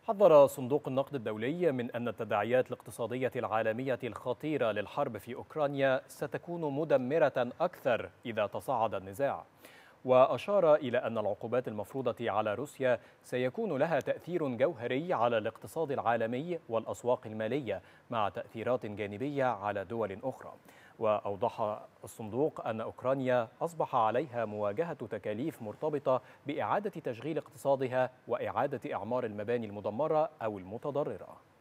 حذر صندوق النقد الدولي من أن التداعيات الاقتصادية العالمية الخطيرة للحرب في أوكرانيا ستكون مدمرة أكثر إذا تصاعد النزاع، وأشار إلى أن العقوبات المفروضة على روسيا سيكون لها تأثير جوهري على الاقتصاد العالمي والأسواق المالية مع تأثيرات جانبية على دول أخرى. وأوضح الصندوق أن أوكرانيا أصبح عليها مواجهة تكاليف مرتبطة بإعادة تشغيل اقتصادها وإعادة إعمار المباني المدمرة أو المتضررة.